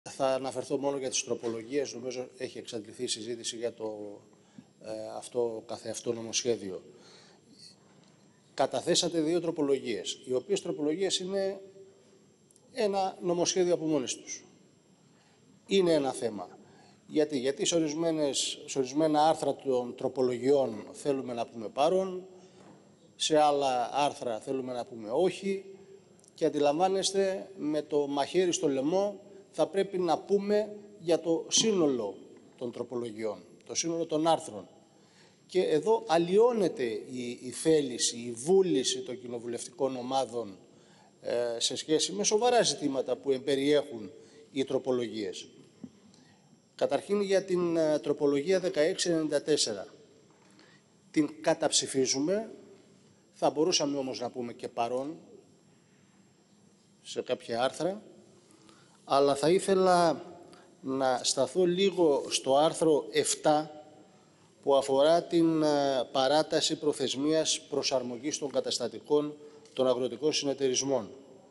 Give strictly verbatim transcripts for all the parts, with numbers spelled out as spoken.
Θα αναφερθώ μόνο για τις τροπολογίες. Νομίζω έχει εξαντληθεί η συζήτηση για το ε, αυτό καθεαυτό νομοσχέδιο. Καταθέσατε δύο τροπολογίες, οι οποίες τροπολογίες είναι ένα νομοσχέδιο από μόνες τους. Είναι ένα θέμα. Γιατί, Γιατί σε, σε ορισμένα άρθρα των τροπολογιών θέλουμε να πούμε παρόν, σε άλλα άρθρα θέλουμε να πούμε όχι και αντιλαμβάνεστε με το μαχαίρι στο λαιμό θα πρέπει να πούμε για το σύνολο των τροπολογιών, το σύνολο των άρθρων. Και εδώ αλλοιώνεται η, η θέληση, η βούληση των κοινοβουλευτικών ομάδων ε, σε σχέση με σοβαρά ζητήματα που εμπεριέχουν οι τροπολογίες. Καταρχήν για την ε, τροπολογία δεκαέξι ενενήντα τέσσερα. Την καταψηφίζουμε, θα μπορούσαμε όμως να πούμε και παρόν σε κάποια άρθρα, αλλά θα ήθελα να σταθώ λίγο στο άρθρο επτά που αφορά την παράταση προθεσμίας προσαρμογής των καταστατικών των αγροτικών συνεταιρισμών.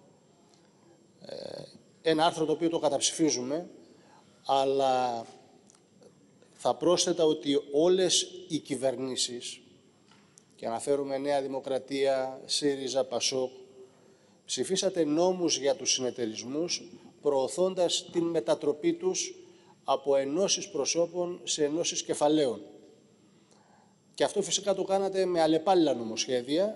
Ένα άρθρο το οποίο το καταψηφίζουμε, αλλά θα πρόσθετα ότι όλες οι κυβερνήσεις, και αναφέρουμε Νέα Δημοκρατία, ΣΥΡΙΖΑ, ΠΑΣΟΚ, ψηφίσατε νόμους για τους συνεταιρισμούς, προωθώντας την μετατροπή τους από ενώσεις προσώπων σε ενώσεις κεφαλαίων. Και αυτό φυσικά το κάνατε με αλλεπάλληλα νομοσχέδια,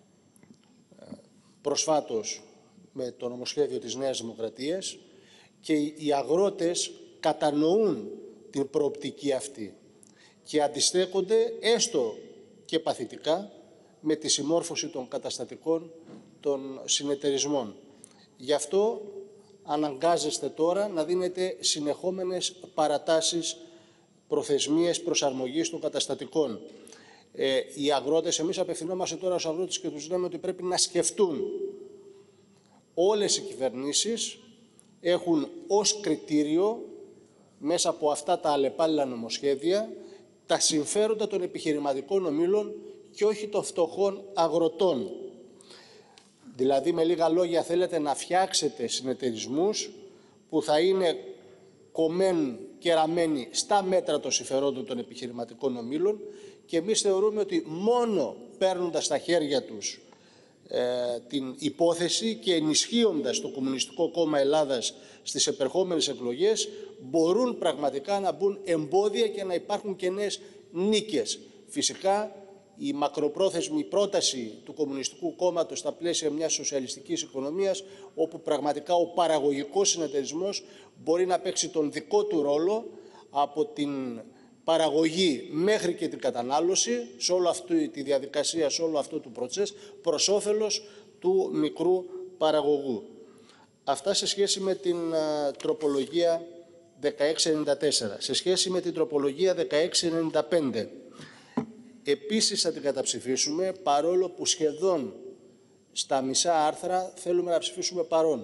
προσφάτως με το νομοσχέδιο της Νέας Δημοκρατίας, και οι αγρότες κατανοούν την προοπτική αυτή και αντιστέκονται έστω και παθητικά με τη συμμόρφωση των καταστατικών των συνεταιρισμών. Γι' αυτό αναγκάζεστε τώρα να δίνετε συνεχόμενες παρατάσεις, προθεσμίες προσαρμογής των καταστατικών. Ε, οι αγρότες, εμείς απευθυνόμαστε τώρα στους αγρότες και τους λέμε ότι πρέπει να σκεφτούν. Όλες οι κυβερνήσεις έχουν ως κριτήριο, μέσα από αυτά τα αλλεπάλληλα νομοσχέδια, τα συμφέροντα των επιχειρηματικών ομίλων και όχι των φτωχών αγροτών. Δηλαδή, με λίγα λόγια, θέλετε να φτιάξετε συνεταιρισμούς που θα είναι κομμένοι και ραμμένοι στα μέτρα των συμφερόντων των επιχειρηματικών ομίλων και εμείς θεωρούμε ότι μόνο παίρνοντας στα χέρια τους ε, την υπόθεση και ενισχύοντας το Κομμουνιστικό Κόμμα Ελλάδας στις επερχόμενες εκλογές μπορούν πραγματικά να μπουν εμπόδια και να υπάρχουν και νέες νίκες. Φυσικά, η μακροπρόθεσμη πρόταση του Κομμουνιστικού Κόμματος στα πλαίσια μιας σοσιαλιστικής οικονομίας, όπου πραγματικά ο παραγωγικός συνεταιρισμός μπορεί να παίξει τον δικό του ρόλο από την παραγωγή μέχρι και την κατανάλωση, σε όλη αυτή τη διαδικασία, σε όλο αυτό το προτσές, προς όφελος του μικρού παραγωγού. Αυτά σε σχέση με την uh, τροπολογία δεκαέξι ενενήντα τέσσερα. Σε σχέση με την τροπολογία δεκαέξι ενενήντα πέντε. Επίσης θα την καταψηφίσουμε, παρόλο που σχεδόν στα μισά άρθρα θέλουμε να ψηφίσουμε παρόν.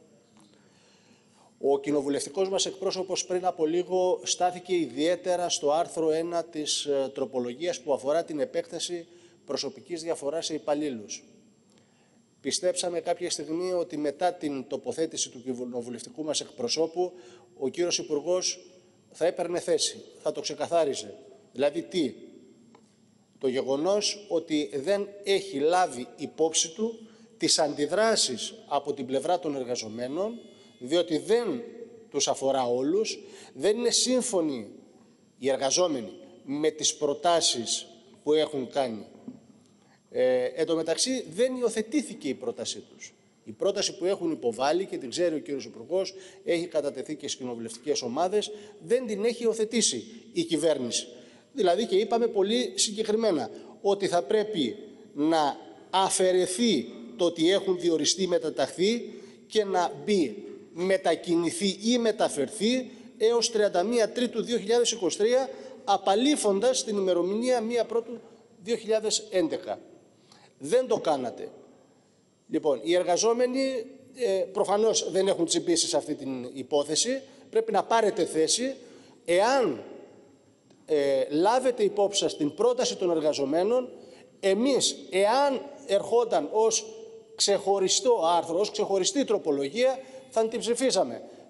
Ο κοινοβουλευτικός μας εκπρόσωπος πριν από λίγο στάθηκε ιδιαίτερα στο άρθρο ένα της ε, τροπολογίας που αφορά την επέκταση προσωπικής διαφοράς σε υπαλλήλους. Πιστέψαμε κάποια στιγμή ότι μετά την τοποθέτηση του κοινοβουλευτικού μας εκπροσώπου ο κύριος Υπουργός θα έπαιρνε θέση, θα το ξεκαθάριζε. Δηλαδή τι? Το γεγονός ότι δεν έχει λάβει υπόψη του τις αντιδράσεις από την πλευρά των εργαζομένων, διότι δεν τους αφορά όλους, δεν είναι σύμφωνοι οι εργαζόμενοι με τις προτάσεις που έχουν κάνει. Ε, εν τω μεταξύ δεν υιοθετήθηκε η πρότασή τους. Η πρόταση που έχουν υποβάλει, και την ξέρει ο κύριος Υπουργός, έχει κατατεθεί και στις κοινοβουλευτικές ομάδες, δεν την έχει υιοθετήσει η κυβέρνηση. Δηλαδή, και είπαμε πολύ συγκεκριμένα ότι θα πρέπει να αφαιρεθεί το ότι έχουν διοριστεί, μεταταχθεί και να μπει μετακινηθεί ή μεταφερθεί έως τριάντα μία Τρίτου δύο χιλιάδες είκοσι τρία, απαλήφοντας την ημερομηνία μία Πρώτου δύο χιλιάδες έντεκα. Δεν το κάνατε. Λοιπόν, οι εργαζόμενοι ε, προφανώς δεν έχουν τσιμπήσει σε αυτή την υπόθεση. Πρέπει να πάρετε θέση. Εάν ε, λάβετε υπόψη σας την πρόταση των εργαζομένων, εμείς, εάν ερχόταν ως ξεχωριστό άρθρο, ως ξεχωριστή τροπολογία, θα την ψηφίσαμε.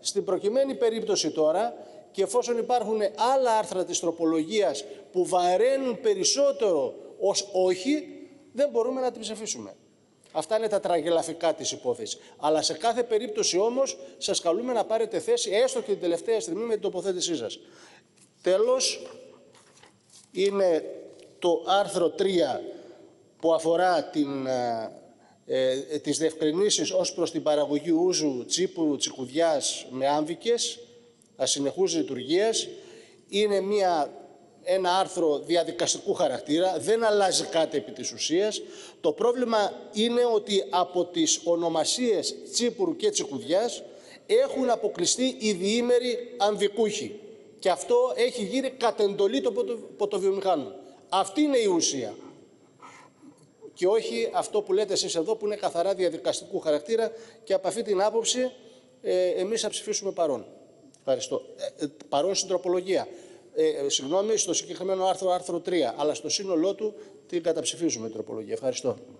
Στην προκειμένη περίπτωση τώρα, και εφόσον υπάρχουν άλλα άρθρα της τροπολογίας που βαραίνουν περισσότερο ως όχι, δεν μπορούμε να την ψηφίσουμε. Αυτά είναι τα τραγελαφικά της υπόθεσης. Αλλά σε κάθε περίπτωση όμως σας καλούμε να πάρετε θέση, έστω και την τελευταία στιγμή, με την τοποθέτησή σας. Τέλος, είναι το άρθρο τρία που αφορά την, ε, ε, τις διευκρινήσεις ως προς την παραγωγή ούζου, τσίπουρου, τσικουδιάς με άμβικες ασυνεχούς λειτουργίας. Είναι μια, ένα άρθρο διαδικαστικού χαρακτήρα, δεν αλλάζει κάτι επί της ουσίας. Το πρόβλημα είναι ότι από τις ονομασίες τσίπουρου και τσικουδιάς έχουν αποκλειστεί οι διήμεροι αμβικούχοι. Και αυτό έχει γίνει κατ' εντολή των ποτοβιομηχάνων. Αυτή είναι η ουσία. Και όχι αυτό που λέτε εσείς εδώ, που είναι καθαρά διαδικαστικού χαρακτήρα, και από αυτή την άποψη ε, εμείς θα ψηφίσουμε παρόν. Ευχαριστώ. Ε, παρόν στην τροπολογία. Ε, συγγνώμη, στο συγκεκριμένο άρθρο, άρθρο τρία, αλλά στο σύνολό του την καταψηφίζουμε την τροπολογία. Ευχαριστώ.